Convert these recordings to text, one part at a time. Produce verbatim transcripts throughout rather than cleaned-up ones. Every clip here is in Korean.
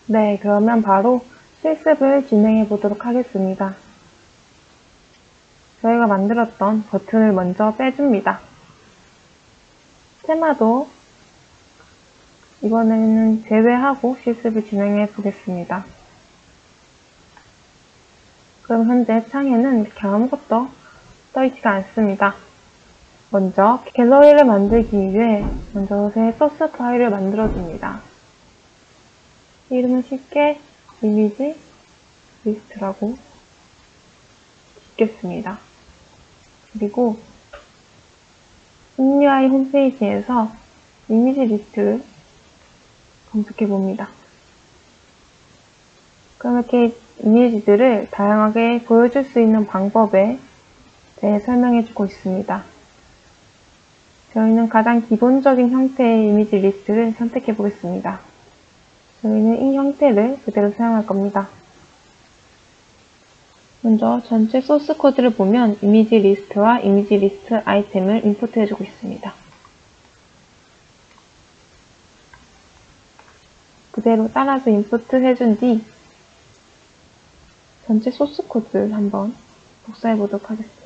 네, 그러면 바로 실습을 진행해 보도록 하겠습니다. 저희가 만들었던 버튼을 먼저 빼줍니다. 테마도 이번에는 제외하고 실습을 진행해 보겠습니다. 그럼 현재 창에는 이렇게 아무것도 떠있지가 않습니다. 먼저 갤러리를 만들기 위해 먼저 새 소스 파일을 만들어줍니다. 이름은 쉽게 이미지 리스트라고 짓겠습니다. 그리고 엠유아이 홈페이지에서 이미지 리스트를 검색해 봅니다. 그럼 이렇게 이미지들을 다양하게 보여줄 수 있는 방법에 대해 설명해 주고 있습니다. 저희는 가장 기본적인 형태의 이미지 리스트를 선택해 보겠습니다. 저희는 이 형태를 그대로 사용할 겁니다. 먼저 전체 소스 코드를 보면 이미지 리스트와 이미지 리스트 아이템을 임포트 해주고 있습니다. 그대로 따라서 임포트 해준 뒤 전체 소스 코드를 한번 복사해 보도록 하겠습니다.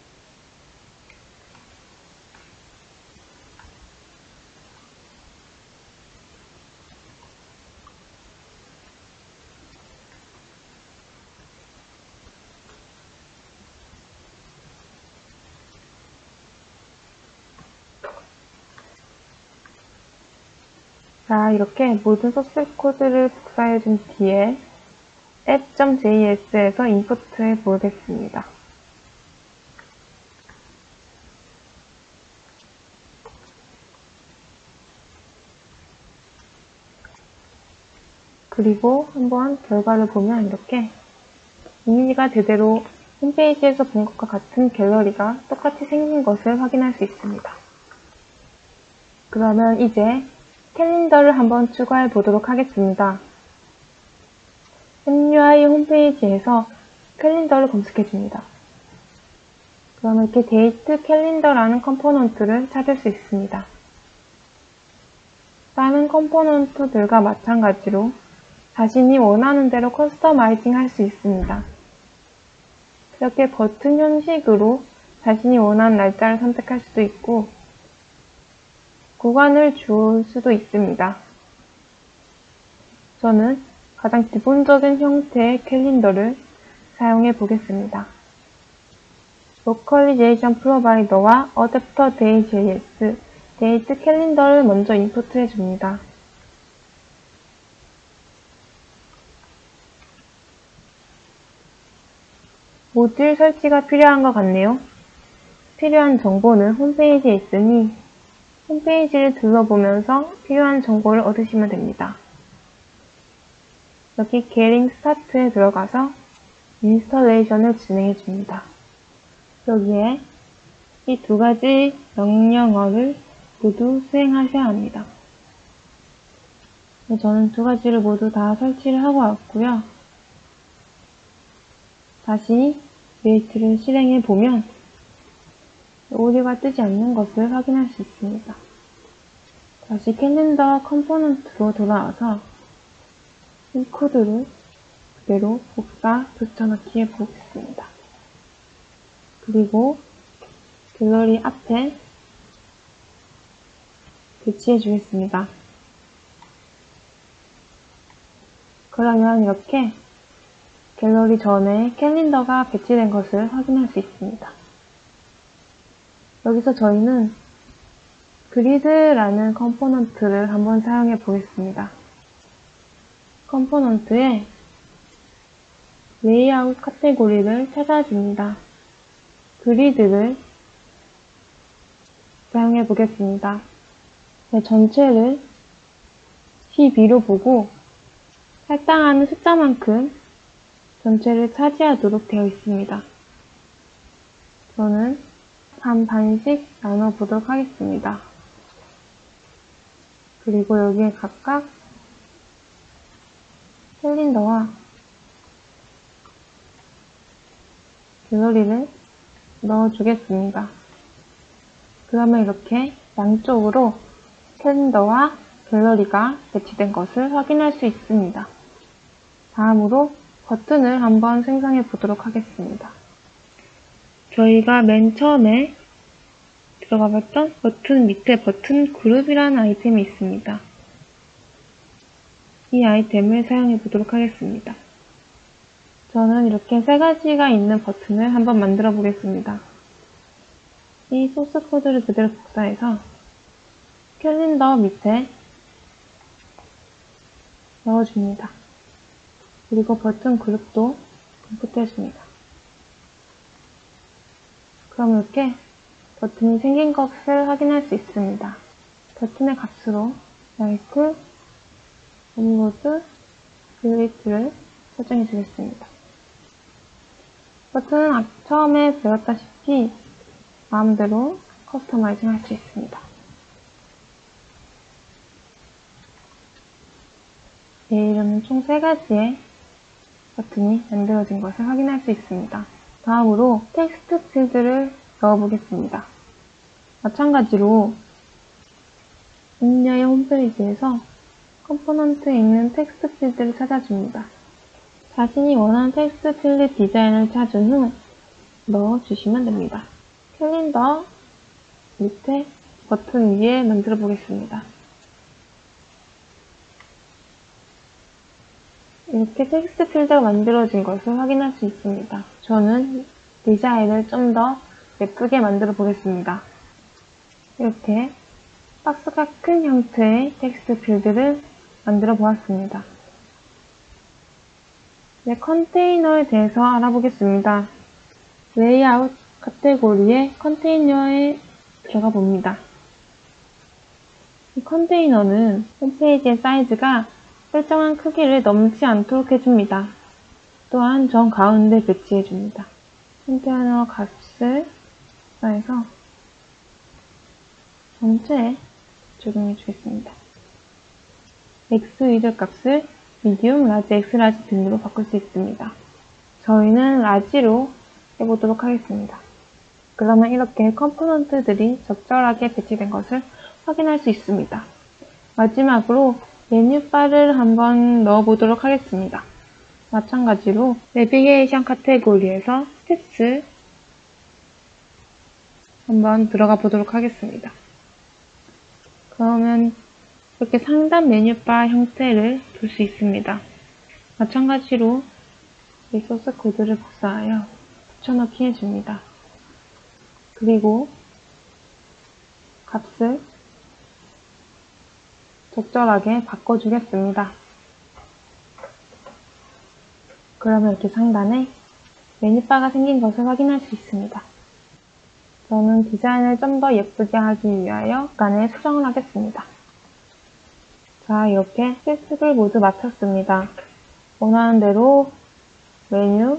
자, 이렇게 모든 소스 코드를 복사해 준 뒤에 app.js에서 임포트해 보겠습니다. 그리고 한번 결과를 보면 이렇게 이미지가 제대로 홈페이지에서 본 것과 같은 갤러리가 똑같이 생긴 것을 확인할 수 있습니다. 그러면 이제 캘린더를 한번 추가해 보도록 하겠습니다. 엠유아이 홈페이지에서 캘린더를 검색해 줍니다. 그러면 이렇게 데이트 캘린더라는 컴포넌트를 찾을 수 있습니다. 다른 컴포넌트들과 마찬가지로 자신이 원하는 대로 커스터마이징 할 수 있습니다. 이렇게 버튼 형식으로 자신이 원하는 날짜를 선택할 수도 있고 구간을 줄 수도 있습니다. 저는 가장 기본적인 형태의 캘린더를 사용해 보겠습니다. 로컬리제이션 프로바이더와 어댑터 데이.js 데이트 캘린더를 먼저 임포트 해줍니다. 모듈 설치가 필요한 것 같네요. 필요한 정보는 홈페이지에 있으니 홈페이지를 둘러보면서 필요한 정보를 얻으시면 됩니다. 여기 Getting Start에 들어가서 인스톨레이션을 진행해 줍니다. 여기에 이 두 가지 명령어를 모두 수행하셔야 합니다. 저는 두 가지를 모두 다 설치를 하고 왔고요. 다시 리액트를 실행해 보면 오류가 뜨지 않는 것을 확인할 수 있습니다. 다시 캘린더 컴포넌트로 돌아와서 이 코드를 그대로 복사 붙여넣기 해보겠습니다. 그리고 갤러리 앞에 배치해 주겠습니다. 그러면 이렇게 갤러리 전에 캘린더가 배치된 것을 확인할 수 있습니다. 여기서 저희는 그리드라는 컴포넌트를 한번 사용해 보겠습니다. 컴포넌트에 레이아웃 카테고리를 찾아줍니다. 그리드를 사용해 보겠습니다. 네, 전체를 십이로 보고 할당하는 숫자만큼 전체를 차지하도록 되어 있습니다. 저는 반반씩 나눠보도록 하겠습니다. 그리고 여기에 각각 캘린더와 갤러리를 넣어주겠습니다. 그러면 이렇게 양쪽으로 캘린더와 갤러리가 배치된 것을 확인할 수 있습니다. 다음으로 버튼을 한번 생성해 보도록 하겠습니다. 저희가 맨 처음에 들어가 봤던 버튼 밑에 버튼 그룹이라는 아이템이 있습니다. 이 아이템을 사용해 보도록 하겠습니다. 저는 이렇게 세 가지가 있는 버튼을 한번 만들어 보겠습니다. 이 소스 코드를 그대로 복사해서 캘린더 밑에 넣어줍니다. 그리고 버튼 그룹도 인풋해줍니다. 그럼 이렇게 버튼이 생긴 것을 확인할 수 있습니다. 버튼의 값으로 라이트, 업로드, 딜리트를 설정해 주겠습니다. 버튼은 처음에 배웠다시피 마음대로 커스터마이징 할 수 있습니다. 이렇게 총 세 가지의 버튼이 만들어진 것을 확인할 수 있습니다. 다음으로 텍스트 필드를 넣어보겠습니다. 마찬가지로 앱녀의 홈페이지에서 컴포넌트에 있는 텍스트 필드를 찾아줍니다. 자신이 원하는 텍스트 필드 디자인을 찾은 후 넣어주시면 됩니다. 캘린더 밑에 버튼 위에 만들어 보겠습니다. 이렇게 텍스트 필드가 만들어진 것을 확인할 수 있습니다. 저는 디자인을 좀 더 예쁘게 만들어 보겠습니다. 이렇게 박스가 큰 형태의 텍스트 필드를 만들어 보았습니다. 이제 컨테이너에 대해서 알아보겠습니다. 레이아웃 카테고리의 컨테이너에 들어가 봅니다. 이 컨테이너는 홈페이지의 사이즈가 설정한 크기를 넘지 않도록 해줍니다. 또한 정 가운데 배치해줍니다. 컨테이너 값을 복사해서 전체에 적용해 주겠습니다. X 위드 값을 미디움, 라지, 엑스라지 등으로 바꿀 수 있습니다. 저희는 라지로 해보도록 하겠습니다. 그러면 이렇게 컴포넌트들이 적절하게 배치된 것을 확인할 수 있습니다. 마지막으로 메뉴바를 한번 넣어보도록 하겠습니다. 마찬가지로 내비게이션 카테고리에서 스탯을 한번 들어가 보도록 하겠습니다. 그러면 이렇게 상단 메뉴바 형태를 볼 수 있습니다. 마찬가지로 이 소스 코드를 복사하여 붙여넣기 해줍니다. 그리고 값을 적절하게 바꿔주겠습니다. 그러면 이렇게 상단에 메뉴바가 생긴 것을 확인할 수 있습니다. 저는 디자인을 좀 더 예쁘게 하기 위하여 약간의 수정을 하겠습니다. 자, 이렇게 실습을 모두 마쳤습니다. 원하는 대로 메뉴,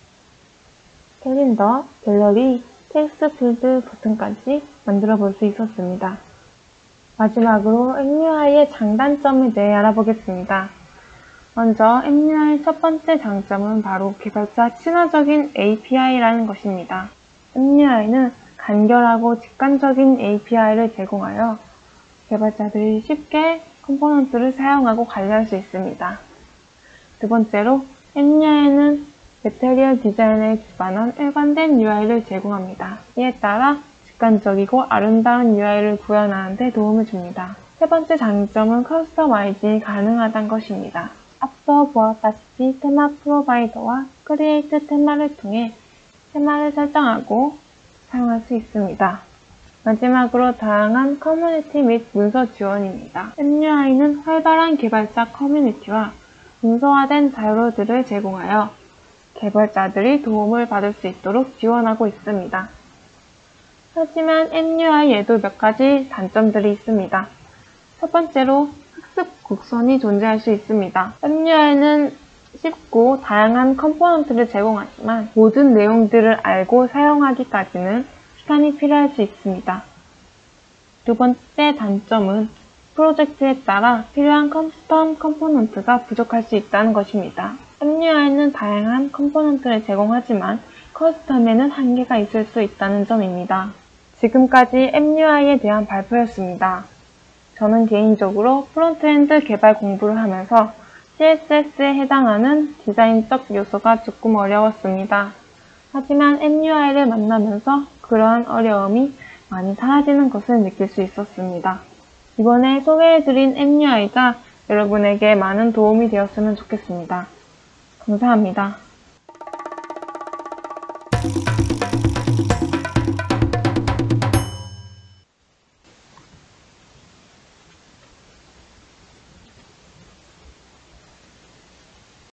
캘린더, 갤러리, 텍스트 필드 버튼까지 만들어 볼 수 있었습니다. 마지막으로 앱유아이의 장단점에 대해 알아보겠습니다. 먼저 앱유아이의 첫 번째 장점은 바로 개발자 친화적인 에이피아이라는 것입니다. 앱유아이는 간결하고 직관적인 에이피아이를 제공하여 개발자들이 쉽게 컴포넌트를 사용하고 관리할 수 있습니다. 두 번째로 앱유아이는 매테리얼 디자인에 기반한 일관된 유아이를 제공합니다. 이에 따라 직관적이고 아름다운 유아이를 구현하는 데 도움을 줍니다. 세 번째 장점은 커스터마이징이 가능하다는 것입니다. 앞서 보았다시피 테마 프로바이더와 크리에이트 테마를 통해 테마를 설정하고 사용할 수 있습니다. 마지막으로 다양한 커뮤니티 및 문서 지원입니다. 앱유아이는 활발한 개발자 커뮤니티와 문서화된 자료들을 제공하여 개발자들이 도움을 받을 수 있도록 지원하고 있습니다. 하지만 앱유아이에도 몇 가지 단점들이 있습니다. 첫 번째로 학습 곡선이 존재할 수 있습니다. 앱유아이는 쉽고 다양한 컴포넌트를 제공하지만 모든 내용들을 알고 사용하기까지는 시간이 필요할 수 있습니다. 두 번째 단점은 프로젝트에 따라 필요한 커스텀 컴포넌트가 부족할 수 있다는 것입니다. 앱유아이는 다양한 컴포넌트를 제공하지만 커스텀에는 한계가 있을 수 있다는 점입니다. 지금까지 앱유아이에 대한 발표였습니다. 저는 개인적으로 프론트엔드 개발 공부를 하면서 씨에스에스에 해당하는 디자인적 요소가 조금 어려웠습니다. 하지만 엠유아이를 만나면서 그러한 어려움이 많이 사라지는 것을 느낄 수 있었습니다. 이번에 소개해드린 엠유아이가 여러분에게 많은 도움이 되었으면 좋겠습니다. 감사합니다.